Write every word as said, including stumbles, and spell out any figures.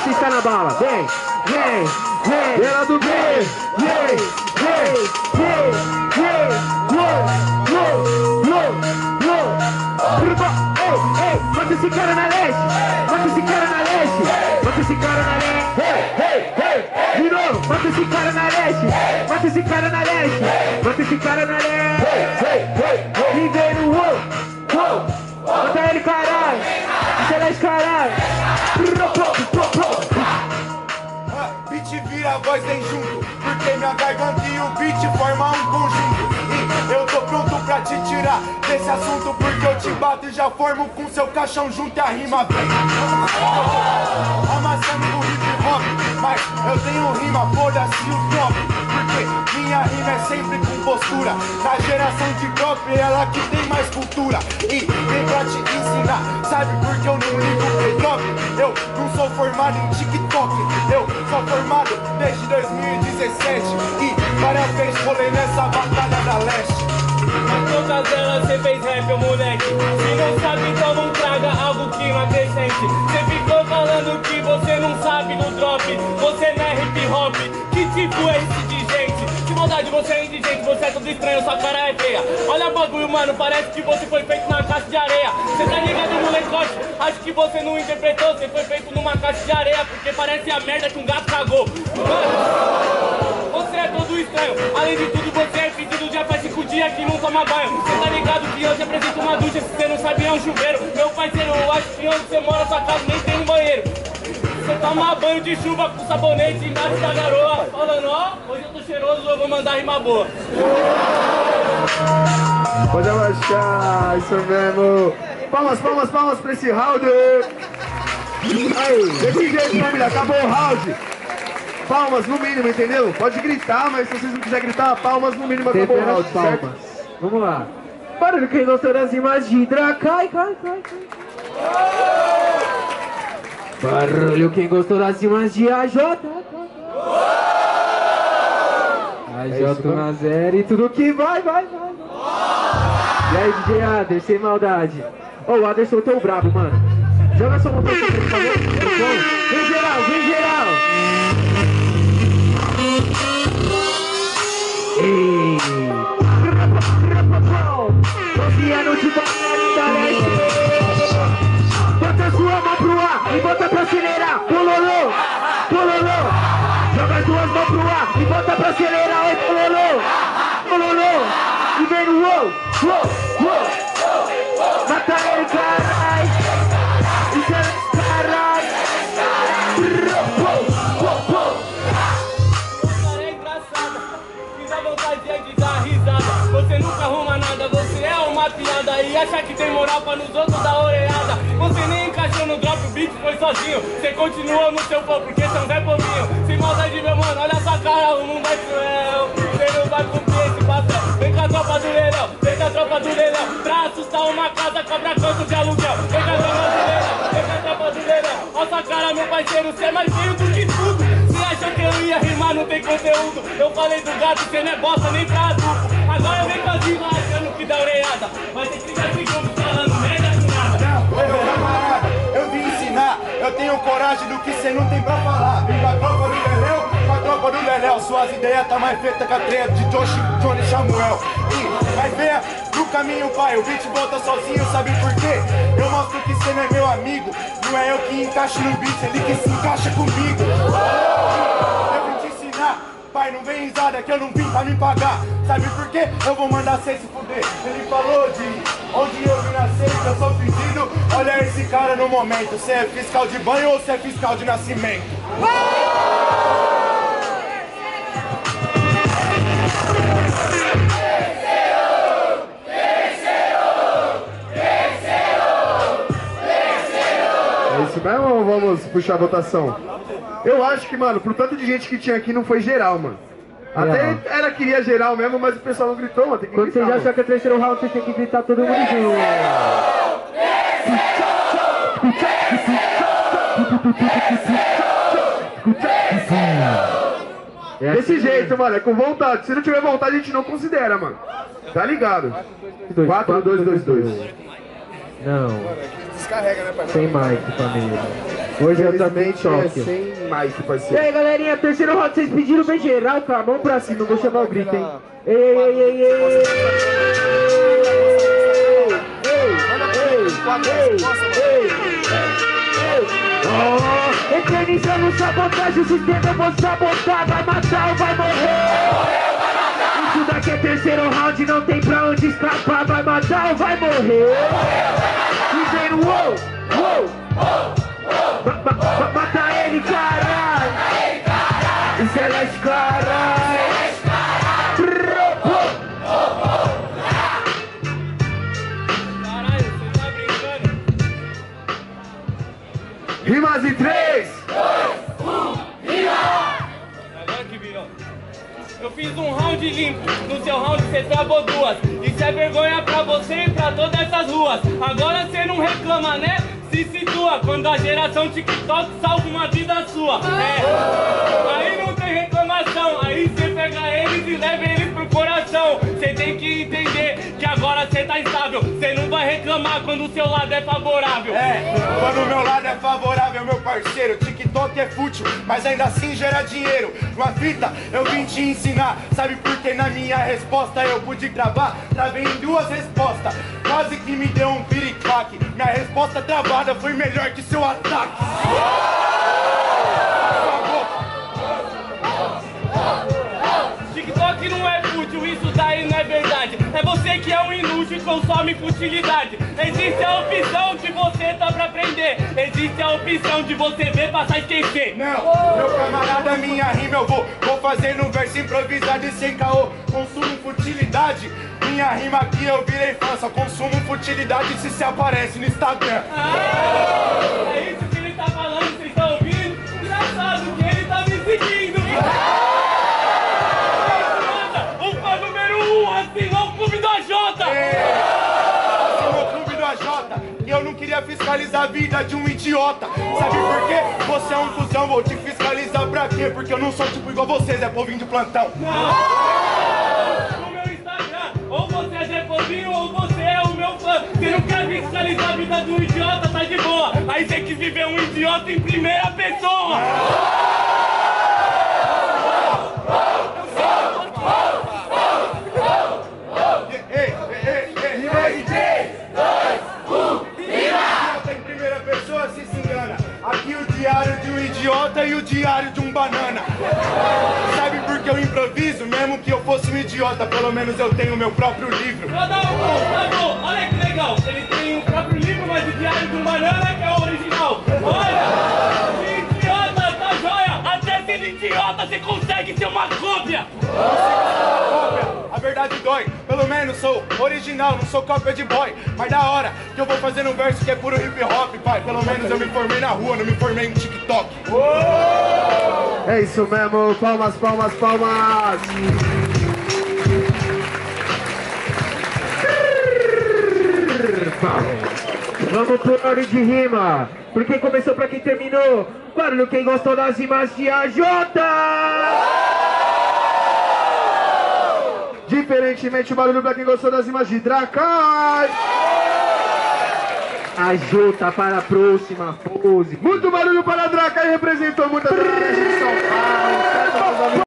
que está na bala. Vem, vem, vem. Ela do B. Vem, vem, vem, vem. Low, low, low, low. Ei, ei, mata esse cara na leste. Mata esse cara na leste. Mata esse cara na leste. Ei, ei, ei. De novo, mata esse cara na leste. Mata esse cara na leste. Mata esse cara na leste. Ei, ei, ei. E vem no uou, uou. Mata ele, caralho. Celeste, caralho. Beat vira a voz, vem junto. Porque minha garganta e o beat formam um conjunto. E eu tô pronto pra te tirar desse assunto. Porque eu te bato e já formo com seu caixão junto e a rima vem. Amassando o hip hop. Mas eu tenho rima, foda-se o top. Porque minha rima é sempre com postura. Na geração de drop, ela que tem mais cultura. E vem pra te ensinar, sabe porque eu não ligo pro drop. Eu não sou formado em TikTok. Eu sou formado desde dois mil e dezessete. E várias vezes rolei nessa batalha da leste. Mas todas elas cê fez rap, ô moleque. Se não sabe, então não traga algo que não acrescente. Cê ficou falando que você não sabe no drop. Você não é hip hop, que tipo é esse de gente? Que maldade, você é indigente, você é todo estranho, sua cara é feia. Olha o bagulho, mano, parece que você foi feito na caixa de areia. Cê tá ligado no lecote? Acho que você não interpretou, você foi feito numa caixa de areia. Porque parece a merda que um gato cagou. Mano, você é todo estranho. Além de tudo, você é pedido já faz cinco dias que não toma banho. Cê tá ligado que eu te apresento uma ducha, se você não sabe é um chuveiro. Meu parceiro, eu acho que onde você mora, sua casa nem tem um banheiro. Você toma banho de chuva com sabonete embaixo da garoa. Falando, ó, hoje eu tô cheiroso, eu vou mandar rima boa. Pode abaixar, isso mesmo. Palmas, palmas, palmas pra esse round. Aí, desse jeito, família, acabou o round. Palmas no mínimo, entendeu? Pode gritar, mas se vocês não quiserem gritar, palmas no mínimo, acabou o round, certo? Palmas. Vamos lá. Barulho, quem gostou das rimas de Hidra, cai, cai, cai, cai. Barulho, quem gostou das rimas de A J. A J na zero e tudo que vai, vai, vai. E aí, D J Ader, sem maldade. Ô, oh, o Ader soltou o brabo, mano. Joga sua mão pra você, por favor. Vem geral, vem geral. Ei. doze anos de batalha. Bota sua mão pro ar e bota pra acelerar. Pololô, pololô. Joga as duas mãos pro ar e bota pra acelerar. Oi, pololô, pololô. E vem no uou, uou, uou. Mata ele, carai. Isso é carai. Cara é engraçada, fiz a vontade é de dar risada. Você nunca arruma nada, você é uma piada. E acha que tem moral pra nos outros dar orelhada. Você nem encaixou no drop, o beat foi sozinho. Você continuou no seu pão, porque você é um Zé Povinho. Sem maldade, meu mano, olha sua cara, o mundo é cruel. Você não vai cumprir esse papel. Vem com a tropa do leilão, vem com a tropa do leilão. Pra assustar uma casa, cobra canto de aluguel. Vem com a tropa do leilão, vem com a tropa do leilão. Olha sua cara, meu parceiro, você é mais feio do que tudo. Você achou que eu ia rimar, não tem conteúdo. Eu falei do gato, você não é bosta nem pra adulto. Agora eu venho com as rimas achando que dá orelhada. Vai ter que ficar junto falando merda com nada. Ô, camarada, eu vim ensinar. Eu tenho coragem do que cê não tem pra falar. Vem com a tropa do Leléu, com a tropa do Leléu. Suas ideias tá mais feita que a treia de Josh, Johnny Samuel. E, mas venha no caminho, pai. O beat volta sozinho, sabe por quê? Eu mostro que cê não é meu amigo. Não é eu que encaixo no beat, ele que se encaixa comigo. Eu vim te ensinar. Pai, não vem risada que eu não vim pra me pagar. Sabe por quê? Eu vou mandar cê se fuder. Ele falou de onde eu vim nascer, que eu sou pedido. Olha esse cara no momento. Cê é fiscal de banho ou cê é fiscal de nascimento? É isso mesmo ou vamos puxar a votação? Eu acho que, mano, pro tanto de gente que tinha aqui, não foi geral, mano. Até era queria geral mesmo, mas o pessoal não gritou, mano. Tem que Quando gritar, você já achou que é terceiro round, você tem que gritar todo mundo junto. É Desse assim, jeito, mano, é com vontade. Se não tiver vontade, a gente não considera, mano. Tá ligado? quatro, dois, dois, dois. Não. descarrega, né, pai? Sem mic, família. Hoje eu também choque. É sem mic, E parceiro. aí, galerinha, terceiro round, vocês pediram bem geral, com a mão pra cima, vou chamar o grito, hein? Ei, ei, ei, ei, ei! Oh, eternizando sabotagem, o sistema eu vou sabotar. Vai matar ou vai morrer? Isso daqui é terceiro round, não tem pra onde escapar. Vai matar ou vai morrer? E vem no uou, uou. Ma- ma- ma- Mata ele, caralho! O Celeste, caralho! Caralho, você tá brincando? Rimas em três! Agora que virou. Eu fiz um round limpo, no seu round você travou duas. Isso é vergonha pra você e pra todas essas ruas. Agora você não reclama, né? Se situa, quando a geração TikTok salva uma vida sua. É, aí não tem reclamação. Aí você pega eles e leva eles pro coração. Você tem que entender que agora você tá estável. Você não vai reclamar quando o seu lado é favorável. É, quando o meu lado é favorável, meu parceiro. TikTok é fútil, mas ainda assim gera dinheiro. Uma fita, eu vim te ensinar. Sabe por que na minha resposta eu pude gravar? Travei em duas respostas, quase que me deu um piripaque. Minha resposta travada foi melhor que seu ataque. TikTok não é fútil, isso daí não é verdade. É você que é um inútil e consome futilidade. Existe a opção de você tá pra aprender. Existe a opção de você ver passar e esquecer. Não, meu camarada, minha rima eu vou Vou fazer num verso improvisado e sem caô. Consumo futilidade, minha rima aqui eu virei fã. Só consumo futilidade se se aparece no Instagram. Ah, é isso que ele tá falando, vocês estão ouvindo? Engraçado que ele tá me seguindo. O fã número um assinou o Clube do A J. Assinou o Clube do A J. E eu não queria fiscalizar a vida de um idiota. Sabe por quê? Você é um cuzão, vou te fiscalizar pra quê? Porque eu não sou tipo igual vocês, é povinho de plantão. No meu Instagram, ou você é Zé Povinho ou você é o meu fã. Você não quer fiscalizar a vida do idiota, tá de boa. Aí você quis viver um idiota em primeira pessoa. Ei, ei, ei, ei, ei, três, dois, um, idiota em primeira pessoa se se engana. Aqui o diário de um idiota e o diário de um banana. Sabe por que eu improviso? Mesmo que eu fosse um idiota, pelo menos eu tenho meu próprio livro. Tá bom, tá bom, olha que legal. Ele tem o próprio livro, mas o diário de um banana que é o original. Olha, que idiota, tá joia. Até sendo idiota você consegue ser uma cópia. A verdade dói, pelo menos sou original, não sou cópia de boy. Mas da hora que eu vou fazer um verso que é puro hip hop, pai. Pelo menos eu me formei na rua, não me formei em TikTok. É isso mesmo, palmas, palmas, palmas! Vamos pro ordem de rima, porque começou pra quem terminou. Barulho quem gostou das rimas de A J! Diferentemente, barulho pra quem gostou das rimas de Dracai. A J para a próxima pose. Muito barulho para a Dracai, representou muitas cidades de São Paulo.